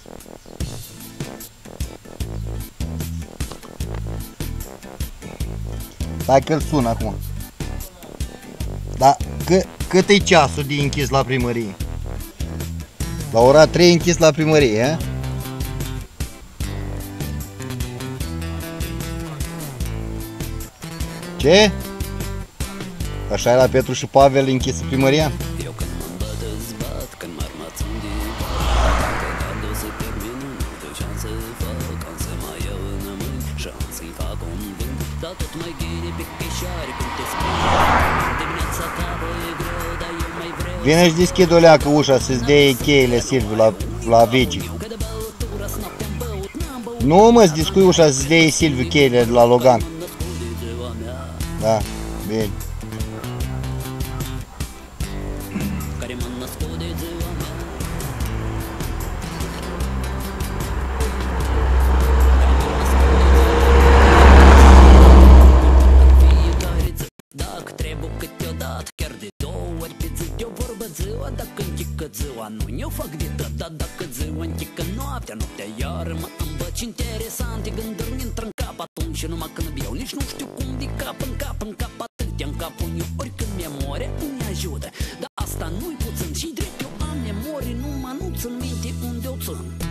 Hai că-l sun acum. Da, cât e ceasul de închis la primărie? La ora 3 închis la primărie, a? Ce? Așa e la Petru și Pavel închisă primăria? Vine și deschid o leacă ușa să-ți dea cheile, Silviu, la Vigi. Nu, mă, îți discui ușa să-ți dea Silviu cheile de la Logan. Da, bine. Nu fac de tot, dar dacă ziua închecă noaptea, iar mă îmbăci interesante gânduri mi-intră în cap atunci, numai când beau, nici nu știu cum de cap în cap atâtea în capul meu, oricând memoria îmi ajută, dar asta nu-i puțin și drept eu am memorie, numai nu țin minte unde o țin.